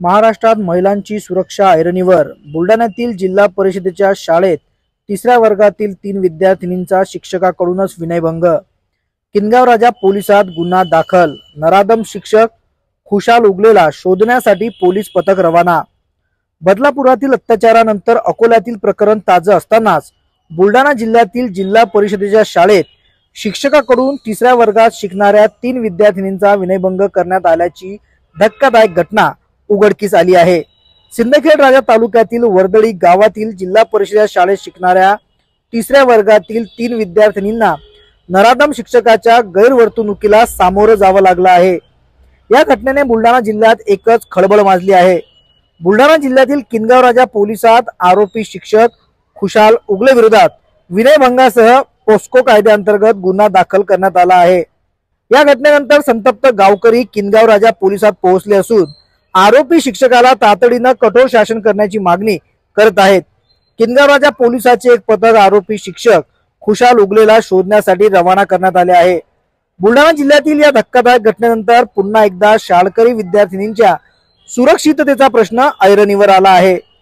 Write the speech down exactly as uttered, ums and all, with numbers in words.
महाराष्ट्रात महिलांची सुरक्षा ऐरणीवर. बुलढाण्यातील जिल्हा परिषदेच्या शाळेत तिसऱ्या वर्गातील तीन विद्यार्थिनींचा शिक्षकाकडूनच विनयभंग. किनगाव राजा पोलिसात गुन्हा दाखल. नराधम शिक्षक खुशाल उगलेला शोधण्यासाठी पोलीस पथक रवाना. बदलापुरातील अत्याचारानंतर अकोल्यातील प्रकरण ताजं असतानाच बुलढाणा जिल्ह्यातील जिल्हा परिषदेच्या शाळेत शिक्षकाकडून तिसऱ्या वर्गात शिकणाऱ्या तीन विद्यार्थिनींचा विनयभंग करण्यात आल्याची धक्कादायक घटना उघडकीस आली आहे. सिंदखेड राजा तालुक्यातील वर्दळी गावातील जिल्हा परिषद शाळेत शिकणाऱ्या तिसऱ्या वर्गातील तीन विद्यार्थिनींना नराधम शिक्षकाच्या गैरवर्तणुकीला सामोरं जावं लागलं आहे. या घटनेने बुलढाणा जिल्ह्यात एकच खळबळ माजली आहे. बुलढाणा जिल्ह्यातील किनगाव राजा पोलिसात आरोपी शिक्षक खुशाल उगले विरोधात विनयभंगासह पोस्को कायद्याअंतर्गत गुन्हा दाखल करण्यात आला आहे. या घटनेनंतर संतप्त गावकरी किनगाव राजा पोलिसात पोहोचले असून आरोपी शिक्षकाला तातडीनं कठोर शासन करण्याची मागणी करत आहेत. किनगाव राजा पोलिसाचे एक पथक आरोपी शिक्षक खुशाल उगलेला शोधण्यासाठी रवाना करण्यात आले आहे. बुलढाणा जिल्ह्यातील या धक्कादायक घटनेनंतर पुन्हा एकदा शाळकरी विद्यार्थिनींच्या सुरक्षिततेचा प्रश्न ऐरणीवर आला आहे.